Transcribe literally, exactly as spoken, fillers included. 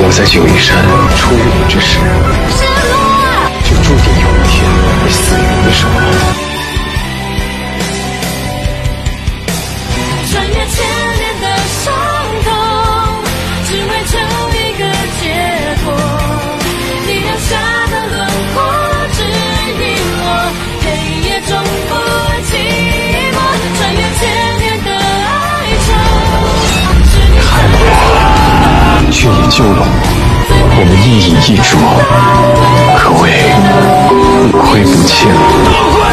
我在九嶷山出狱之时，就注定有一天会死于你手。 穿越千年的伤痛，只为求一个解脱。你留下的轮廓指引我，黑夜中不寂寞。穿越千年的哀愁， 你害了我，却也救了我，我们一饮一啄，可谓不亏不欠。